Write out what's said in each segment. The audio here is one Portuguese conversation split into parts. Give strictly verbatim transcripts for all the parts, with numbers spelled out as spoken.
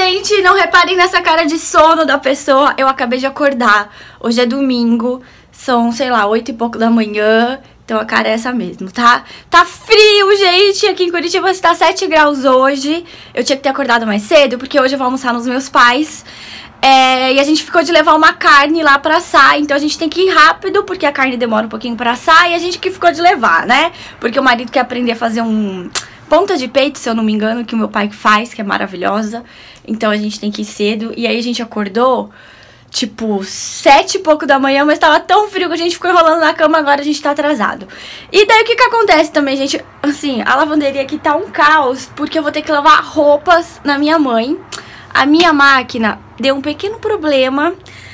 Gente, não reparem nessa cara de sono da pessoa. Eu acabei de acordar. Hoje é domingo, são, sei lá, oito e pouco da manhã. Então a cara é essa mesmo, tá? Tá frio, gente. Aqui em Curitiba está sete graus hoje. Eu tinha que ter acordado mais cedo, porque hoje eu vou almoçar nos meus pais. É, e a gente ficou de levar uma carne lá pra assar. Então a gente tem que ir rápido, porque a carne demora um pouquinho pra assar. E a gente que ficou de levar, né? Porque o marido quer aprender a fazer um... ponta de peito, se eu não me engano, que o meu pai faz, que é maravilhosa. Então a gente tem que ir cedo. E aí a gente acordou, tipo, sete e pouco da manhã, mas tava tão frio que a gente ficou enrolando na cama, agora a gente tá atrasado. E daí o que que acontece também, gente? Assim, a lavanderia aqui tá um caos, porque eu vou ter que lavar roupas na minha mãe. A minha máquina deu um pequeno problema.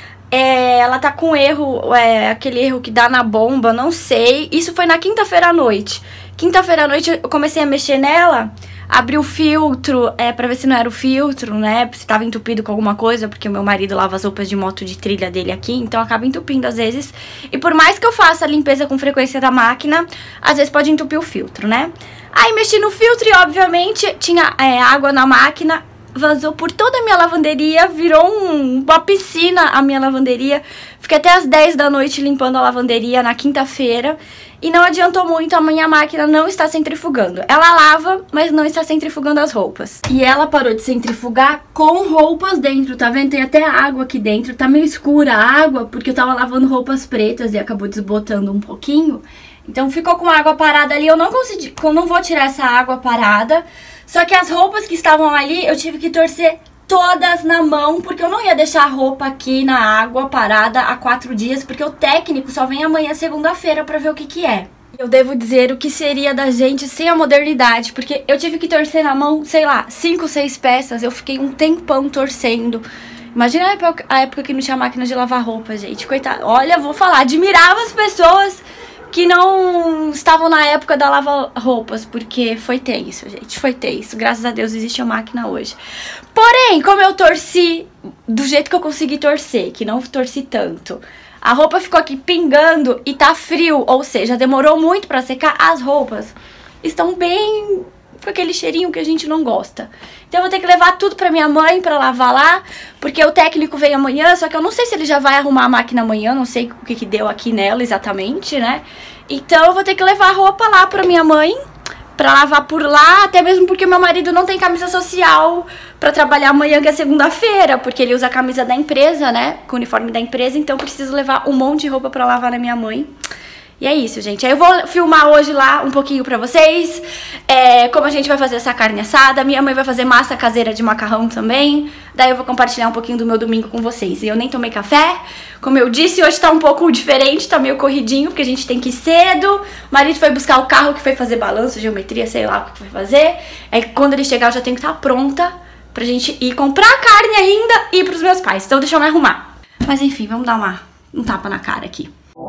É, ela tá com erro, é, aquele erro que dá na bomba, não sei. Isso foi na quinta-feira à noite. Quinta-feira à noite eu comecei a mexer nela, abri o filtro, é, pra ver se não era o filtro, né, se tava entupido com alguma coisa, porque o meu marido lava as roupas de moto de trilha dele aqui, então acaba entupindo às vezes. E por mais que eu faça a limpeza com frequência da máquina, às vezes pode entupir o filtro, né. Aí mexi no filtro e obviamente tinha é, água na máquina, vazou por toda a minha lavanderia, virou um, uma piscina a minha lavanderia. Fiquei até as dez da noite limpando a lavanderia na quinta-feira. E não adiantou muito, a minha máquina não está centrifugando. Ela lava, mas não está centrifugando as roupas. E ela parou de centrifugar com roupas dentro, tá vendo? Tem até água aqui dentro, tá meio escura a água, porque eu tava lavando roupas pretas e acabou desbotando um pouquinho. Então ficou com a água parada ali, eu não consegui, eu não vou tirar essa água parada. Só que as roupas que estavam ali, eu tive que torcer todas na mão, porque eu não ia deixar a roupa aqui na água parada há quatro dias, porque o técnico só vem amanhã, segunda-feira, pra ver o que que é. Eu devo dizer o que seria da gente sem a modernidade, porque eu tive que torcer na mão, sei lá, cinco, seis peças, eu fiquei um tempão torcendo. Imagina a época, a época que não tinha máquina de lavar roupa, gente, coitado. Olha, vou falar, admirava as pessoas que não estavam na época da lava-roupas, porque foi tenso, gente, foi tenso. Graças a Deus existe a máquina hoje. Porém, como eu torci do jeito que eu consegui torcer, que não torci tanto, a roupa ficou aqui pingando e tá frio, ou seja, demorou muito pra secar. As roupas estão bem com aquele cheirinho que a gente não gosta. Então eu vou ter que levar tudo pra minha mãe pra lavar lá, porque o técnico vem amanhã, só que eu não sei se ele já vai arrumar a máquina amanhã, não sei o que que deu aqui nela exatamente, né? Então eu vou ter que levar a roupa lá pra minha mãe, pra lavar por lá, até mesmo porque meu marido não tem camisa social pra trabalhar amanhã, que é segunda-feira, porque ele usa a camisa da empresa, né, com o uniforme da empresa, então eu preciso levar um monte de roupa pra lavar na minha mãe. E é isso, gente. Aí eu vou filmar hoje lá um pouquinho pra vocês, é, como a gente vai fazer essa carne assada. Minha mãe vai fazer massa caseira de macarrão também. Daí eu vou compartilhar um pouquinho do meu domingo com vocês. E eu nem tomei café. Como eu disse, hoje tá um pouco diferente, tá meio corridinho, porque a gente tem que ir cedo. O marido foi buscar o carro que foi fazer balanço, geometria, sei lá o que foi fazer. Aí quando ele chegar eu já tenho que estar pronta pra gente ir comprar a carne ainda e ir pros meus pais. Então deixa eu me arrumar. Mas enfim, vamos dar uma, um tapa na cara aqui.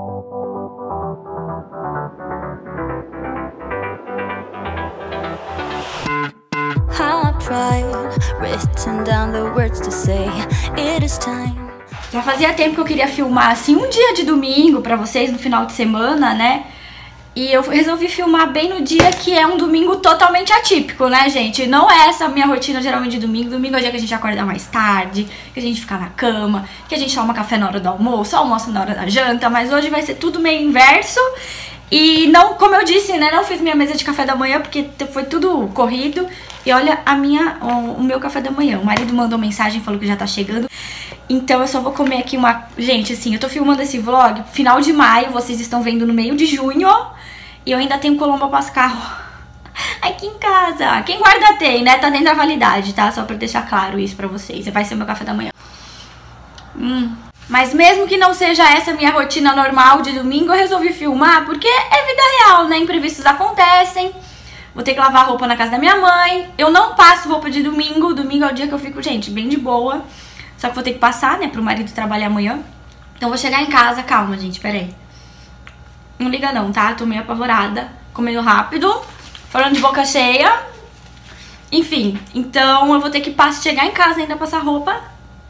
Já fazia tempo que eu queria filmar assim um dia de domingo pra vocês no final de semana, né? E eu resolvi filmar bem no dia que é um domingo totalmente atípico, né, gente? Não é essa a minha rotina geralmente de domingo. Domingo é o dia que a gente acorda mais tarde, que a gente fica na cama, que a gente toma café na hora do almoço, almoça na hora da janta. Mas hoje vai ser tudo meio inverso. E não, como eu disse, né, não fiz minha mesa de café da manhã porque foi tudo corrido. E olha a minha, o, o meu café da manhã. O marido mandou mensagem, falou que já tá chegando. Então eu só vou comer aqui uma... Gente, assim, eu tô filmando esse vlog final de maio, vocês estão vendo no meio de junho. E eu ainda tenho Colombo Pascal aqui em casa. Quem guarda tem, né? Tá dentro da validade, tá? Só pra deixar claro isso pra vocês. Vai ser meu café da manhã. Hum... Mas mesmo que não seja essa minha rotina normal de domingo, eu resolvi filmar porque é vida real, né? Imprevistos acontecem. Vou ter que lavar roupa na casa da minha mãe. Eu não passo roupa de domingo. Domingo é o dia que eu fico, gente, bem de boa. Só que vou ter que passar, né? Pro marido trabalhar amanhã. Então vou chegar em casa. Calma, gente, peraí. Não liga não, tá? Tô meio apavorada. Comendo rápido. Falando de boca cheia. Enfim, então eu vou ter que chegar em casa ainda passar roupa.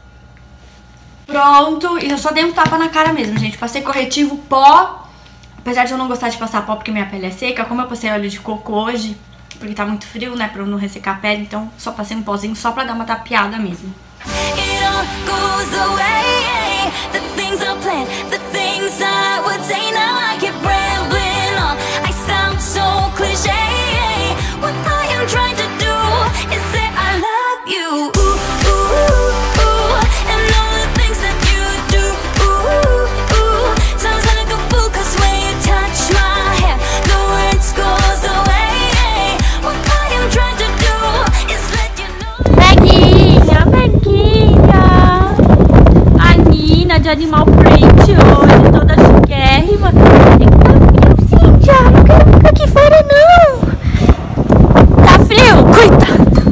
Pronto, e eu só dei um tapa na cara mesmo, gente. Passei corretivo pó. Apesar de eu não gostar de passar pó porque minha pele é seca, como eu passei óleo de coco hoje, porque tá muito frio, né, pra eu não ressecar a pele, então só passei um pozinho só pra dar uma tapeada mesmo. It all goes away, the things I planned, the things I would say, now I keep rambling on, I sound so cliché, what I am trying to do is say I love you, ooh, ooh, ooh, and all the things that you do, ooh, ooh, sounds like a fool, cause when you touch my hair, the words goes away, what I am trying to do is let you know. Beguinha, Beguinha, a Nina de Animal Print hoje, toda chiquérrima. Cíntia, não quero ficar aqui fora não. Tá frio? Coitado.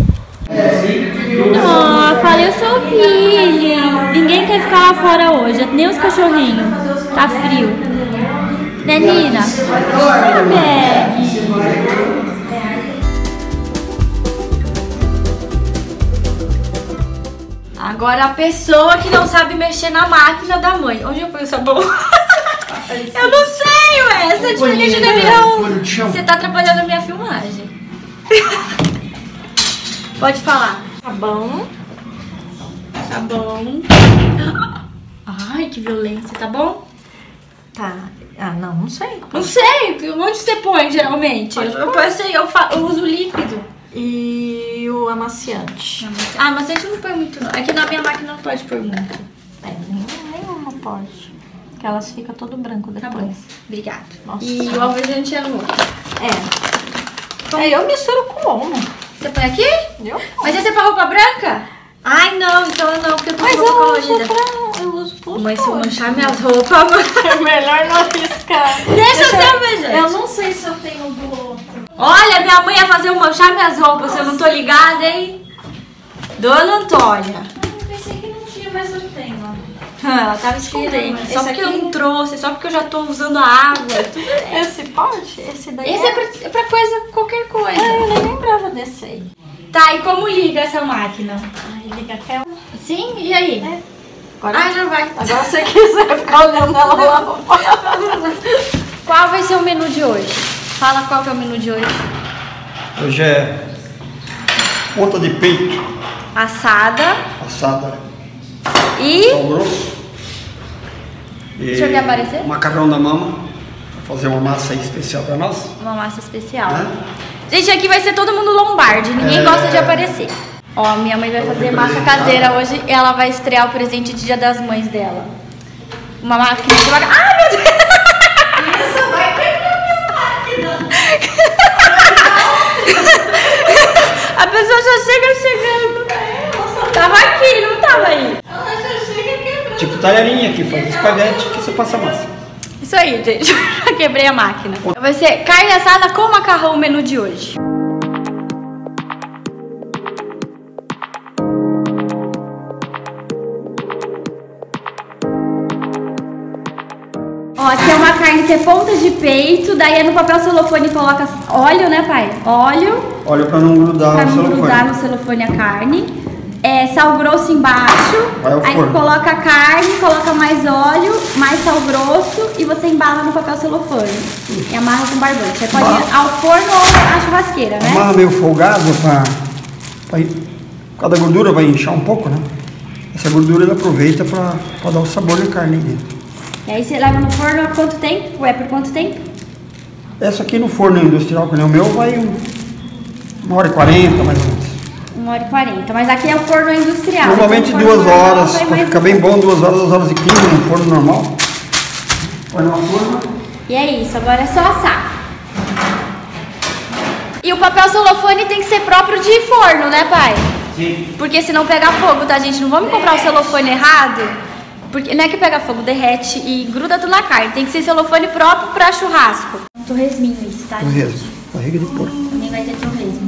Oh, falei, eu sou Billy. Ninguém quer ficar lá fora hoje, nem os cachorrinhos. Tá frio. Né, Nina? Ah, Beg. Agora a pessoa que não sabe mexer na máquina da mãe. Onde eu ponho o sabão? Eu não sei, ué. Essa é diferente da minha. Você tá atrapalhando a minha filmagem. Pode falar. Sabão. Sabão. Ai, que violência. Tá bom? Tá. Ah, não, não sei. Não sei. Onde você põe, geralmente? Eu, eu, eu, eu, eu uso líquido. E o amaciante. Ah, amaciante não põe muito não. É que na minha máquina não pode pôr muito. É, nenhuma pode. Porque elas ficam todo branco depois. Tá bom. Obrigada. Nossa, e o alvejante é no outro. É. Como? É, eu misturo com homo. Você põe aqui? Eu? Mas esse é pra roupa branca? Ai, não, então não, porque eu tô com roupa colorida. Eu uso pros Mãe, se eu manchar minhas roupas, mãe. É melhor não arriscar. Deixa, Deixa eu ser alvejante. Eu não sei se eu tenho do outro. Olha, minha mãe ia fazer eu manchar minhas roupas, se eu não tô ligada, hein? Dona Antônia. Eu pensei que não tinha, mas eu tenho, ó. Ela tava escondendo. Só Esse porque aqui... eu não trouxe, só porque eu já tô usando a água. Esse pode? Esse daí Esse é, é, pra, é pra coisa, qualquer coisa. Ah, eu nem lembrava desse aí. Tá, e como liga essa máquina? Ai, liga até... Sim, e aí? É. Agora, ah, já vai. Agora se você quiser ficar olhando ela lá. Qual vai ser o menu de hoje? Fala qual que é o menu de hoje. Hoje é ponta de peito assada, assada e sal grosso. E o senhor quer aparecer? Macarrão da mama. Vou fazer uma massa aí especial para nós. Uma massa especial. É? Gente, aqui vai ser todo mundo lombarde, ninguém é... gosta de aparecer. Ó, minha mãe vai fazer massa caseira hoje e ela vai estrear o presente de Dia das Mães dela. Uma máquina de macarrão. Ai, meu Deus! Isso vai quebrar minha máquina. A pessoa já chega chegando. Tava aqui, não tava aí. Ela já chega quebrando. Tipo talharinha aqui, faz espaguete que você passa massa. Isso aí, gente. Já quebrei a máquina. Vai ser carne assada com macarrão o menu de hoje. Ó, aqui é uma carne que é ponta de peito, daí é no papel celofane coloca óleo, né, pai? Óleo. Óleo pra não grudar pra no não celofane. grudar no celofane a carne. É, sal grosso embaixo, Vai ao aí forno. coloca a carne, coloca mais óleo, mais sal grosso e você embala no papel celofane. E amarra com barbante. Aí pode ir ao forno ou à churrasqueira, né? Amarra meio folgado pra, pra ir, por causa da gordura vai inchar um pouco, né? Essa gordura ele aproveita pra, pra dar o sabor na carne dentro. E aí você leva no forno há quanto tempo? Ué, por quanto tempo? Essa aqui no forno industrial, que nem o meu, vai um, uma hora e quarenta, mais ou menos. Uma hora e quarenta, mas aqui é o forno industrial. Normalmente então, duas normal, horas, vai pra mais... ficar bem bom, duas horas, duas horas e quinze no forno normal. Põe na forma. E é isso, agora é só assar. E o papel celofane tem que ser próprio de forno, né, pai? Sim. Porque senão pega fogo, tá, gente? Não vamos comprar o celofane errado. Porque não é que pega fogo, derrete e gruda tudo na carne. Tem que ser celofane próprio pra churrasco. Torresminho isso, tá? Torresmo, barriga de porco. Também vai ter torresmo.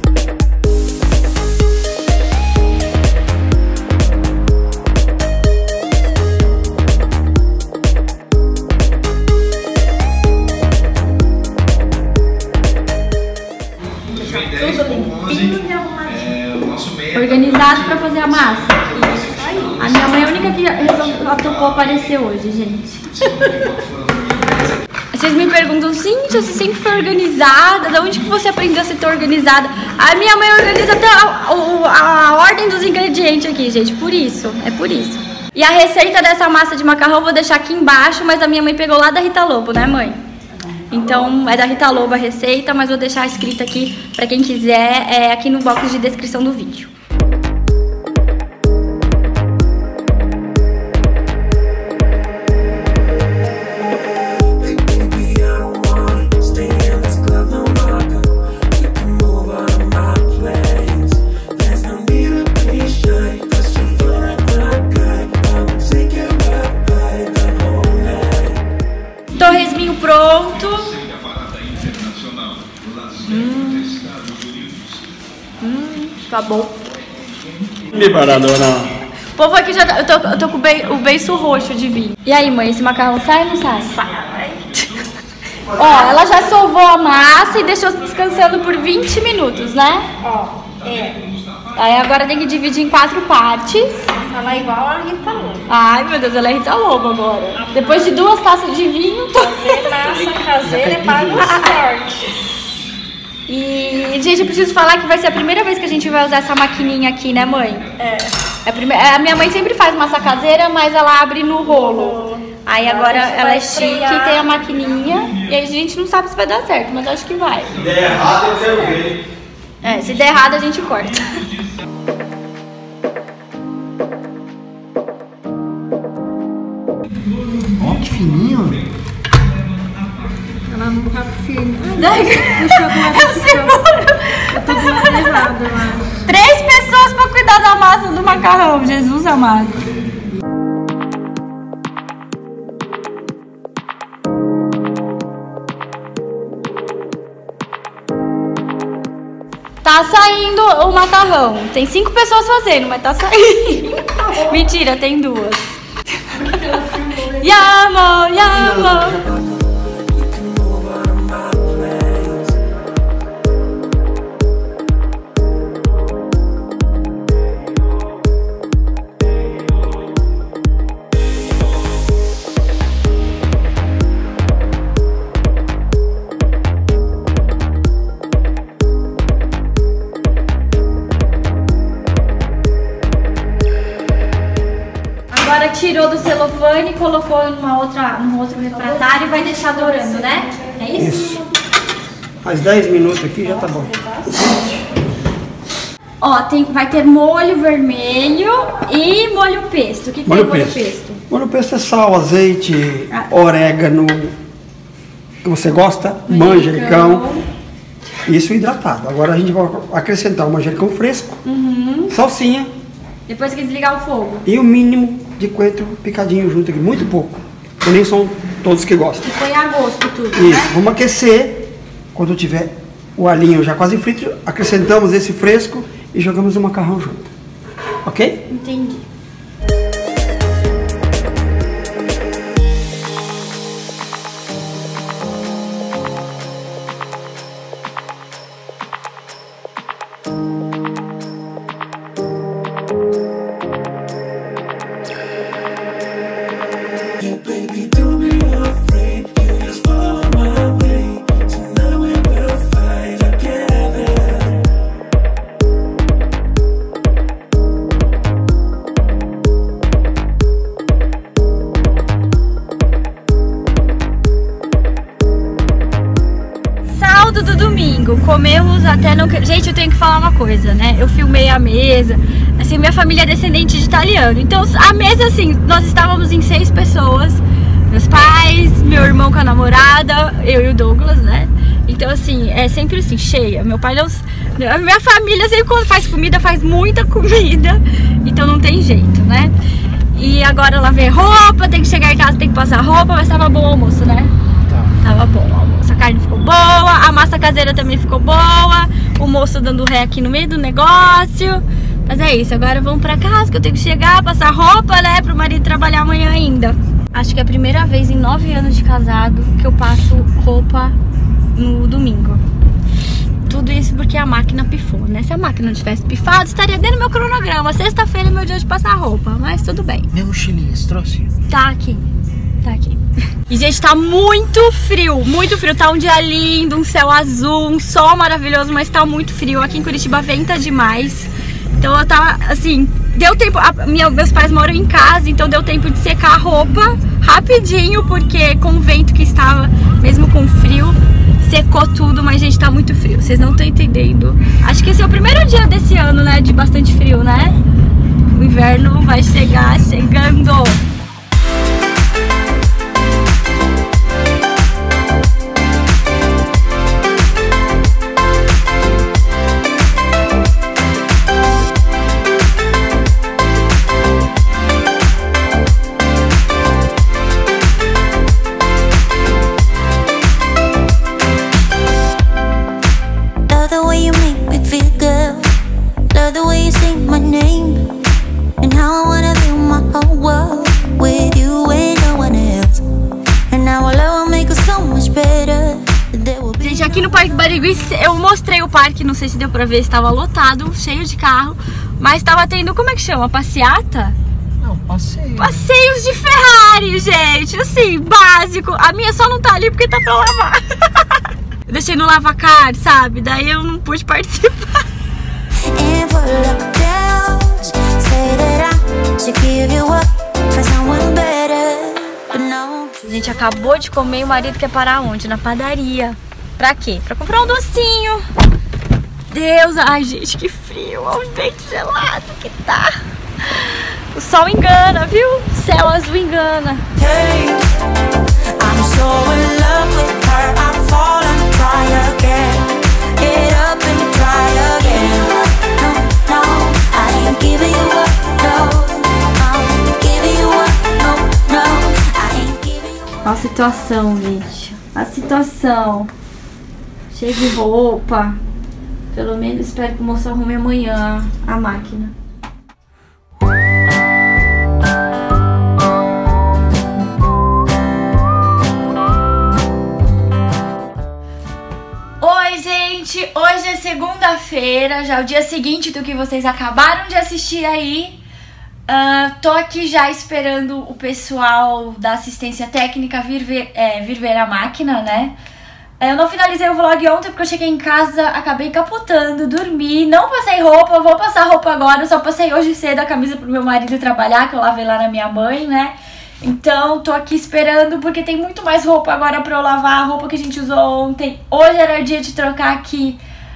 Organizado pra fazer a massa. Isso aí. A minha mãe é a única que resolveu, topou aparecer hoje, gente. Vocês me perguntam, gente, você sempre foi organizada? Da onde que você aprendeu a ser tão organizada? A minha mãe organiza até a, a, a ordem dos ingredientes aqui, gente. Por isso, é por isso. E a receita dessa massa de macarrão eu vou deixar aqui embaixo, mas a minha mãe pegou lá da Rita Lobo, né, mãe? Então é da Rita Lobo a receita, mas vou deixar escrita aqui pra quem quiser, é, aqui no box de descrição do vídeo. Torresminho pronto. Hum. Hum, tá bom. Preparadora. O povo aqui já tá, eu tô, eu tô com o, be, o beiço roxo de vinho. E aí, mãe, esse macarrão sai ou não sai? Sai. Ó, ela já sovou a massa e deixou descansando por vinte minutos, né? Ó, é. Aí agora tem que dividir em quatro partes. Ela é igual a Rita Lobo. Ai, meu Deus, ela é Rita Lobo agora. Depois de duas taças de vinho. Fazer massa caseira é para os fortes. E, gente, eu preciso falar que vai ser a primeira vez que a gente vai usar essa maquininha aqui, né, mãe? É. É a, prime... a minha mãe sempre faz massa caseira, mas ela abre no rolo. Aí agora ela é chique e tem a maquininha. E aí a gente não sabe se vai dar certo, mas acho que vai. Se der errado, eu quero ver. É, se der errado a gente corta. Ó, que fininho. Ela não tá firme. Eu tô do lado errado, eu acho. Três pessoas pra cuidar da massa do macarrão, Jesus amado. Tá saindo o macarrão. Tem cinco pessoas fazendo, mas tá saindo. Mentira, tem duas. Yamo, yamo. Agora tirou do celofane, colocou numa outra, num outro refratário e vai deixar dourando, né? É isso? Isso. Mais dez minutos aqui já tá bom. Ó, tem, vai ter molho vermelho e molho pesto. O que, que Molho é molho pesto. pesto? Molho pesto é sal, azeite, Ah. orégano, que você gosta, manjericão. Isso hidratado. Agora a gente vai acrescentar o manjericão fresco, Uhum. salsinha Depois que desligar o fogo. e o mínimo de coentro picadinho junto aqui, muito pouco. Porque nem são todos que gostam. E põe a gosto tudo, Isso, né? vamos aquecer. Quando tiver o alhinho já quase frito, acrescentamos esse fresco e jogamos o macarrão junto. Ok? Entendi. Do domingo, comemos até não... Gente, eu tenho que falar uma coisa, né? Eu filmei a mesa, assim, minha família é descendente de italiano. Então, a mesa, assim, nós estávamos em seis pessoas. Meus pais, meu irmão com a namorada, eu e o Douglas, né? Então, assim, é sempre assim, cheia. Meu pai não... A minha família sempre quando faz comida, faz muita comida. Então não tem jeito, né? E agora lavei roupa, tem que chegar em casa, tem que passar roupa, mas tava bom o almoço, né? Tava bom o almoço, a carne ficou boa, a massa caseira também ficou boa, o moço dando ré aqui no meio do negócio. Mas é isso, agora vamos pra casa que eu tenho que chegar, passar roupa, né, pro marido trabalhar amanhã ainda. Acho que é a primeira vez em nove anos de casado que eu passo roupa no domingo. Tudo isso porque a máquina pifou, né? Se a máquina não tivesse pifado, estaria dentro do meu cronograma. Sexta-feira é meu dia de passar roupa, mas tudo bem. Minha mochilinha, você trouxe? Tá aqui, tá aqui. E, gente, tá muito frio, muito frio. Tá um dia lindo, um céu azul, um sol maravilhoso, mas tá muito frio. Aqui em Curitiba venta demais. Então eu tava, assim, deu tempo... A, minha, meus pais moram em casa, então deu tempo de secar a roupa rapidinho, porque com o vento que estava, mesmo com frio, secou tudo. Mas, gente, tá muito frio, vocês não estão entendendo. Acho que esse é o primeiro dia desse ano, né, de bastante frio, né? O inverno vai chegar, chegando. Gente, aqui no Parque Barigui eu mostrei o parque, não sei se deu pra ver, estava lotado, cheio de carro, mas estava tendo, como é que chama? Passeata? Não, passeio. Passeios de Ferrari, gente, assim, básico. A minha só não tá ali porque tá pra lavar. Eu deixei no lavacar, sabe? Daí eu não pude participar. A gente acabou de comer e o marido quer parar onde? Na padaria. Pra quê? Pra comprar um docinho. Deus, ai, gente, que frio. Olha o vento gelado que tá. O sol engana, viu? O céu azul engana. Hey, I'm so in love with her. I'm falling, try again. Get up and try again. No, no, I ain't giving you up, no. I'm giving you up, no, no. I ain't giving you up. Olha a situação, gente. A situação. Cheio de roupa. Pelo menos espero que o moço arrume amanhã a máquina. Oi, gente! Hoje é segunda-feira, já é o dia seguinte do que vocês acabaram de assistir aí. Uh, tô aqui já esperando o pessoal da assistência técnica vir ver, é, vir ver a máquina, né? Eu não finalizei o vlog ontem porque eu cheguei em casa, acabei capotando, dormi, não passei roupa, vou passar roupa agora, só passei hoje cedo a camisa pro meu marido trabalhar, que eu lavei lá na minha mãe, né? Então tô aqui esperando porque tem muito mais roupa agora pra eu lavar, a roupa que a gente usou ontem. Hoje era o dia de trocar aqui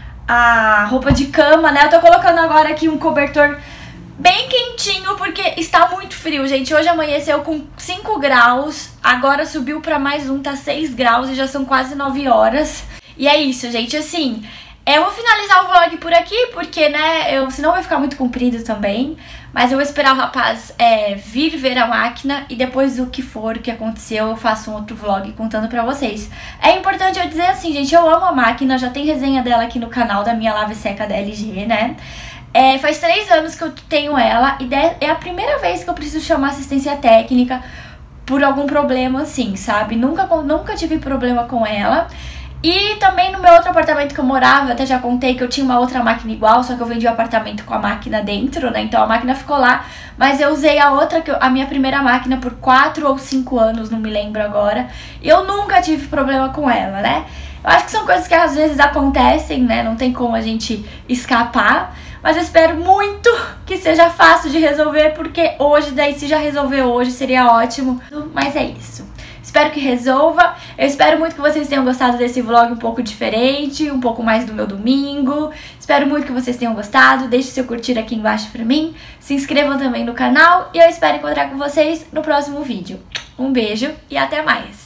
a roupa de cama, né? Eu tô colocando agora aqui um cobertor bem quentinho porque está muito frio, gente. Hoje amanheceu com cinco graus, agora subiu pra mais um, tá seis graus e já são quase nove horas. E é isso, gente, assim, eu vou finalizar o vlog por aqui porque, né, eu, senão vai ficar muito comprido também. Mas eu vou esperar o rapaz é, vir ver a máquina e depois do que for, o que aconteceu, eu faço um outro vlog contando pra vocês. É importante eu dizer assim, gente, eu amo a máquina, já tem resenha dela aqui no canal da minha lava e seca da L G, né? É, faz três anos que eu tenho ela e é a primeira vez que eu preciso chamar assistência técnica por algum problema assim, sabe? Nunca, nunca tive problema com ela. E também no meu outro apartamento que eu morava, até já contei que eu tinha uma outra máquina igual, só que eu vendi o apartamento com a máquina dentro, né? Então a máquina ficou lá, mas eu usei a outra, que eu, a minha primeira máquina por quatro ou cinco anos, não me lembro agora. E eu nunca tive problema com ela, né? Eu acho que são coisas que às vezes acontecem, né? Não tem como a gente escapar. Mas eu espero muito que seja fácil de resolver, porque hoje, daí se já resolver hoje, seria ótimo. Mas é isso. Espero que resolva. Eu espero muito que vocês tenham gostado desse vlog um pouco diferente, um pouco mais do meu domingo. Espero muito que vocês tenham gostado. Deixe seu curtir aqui embaixo pra mim. Se inscrevam também no canal e eu espero encontrar com vocês no próximo vídeo. Um beijo e até mais!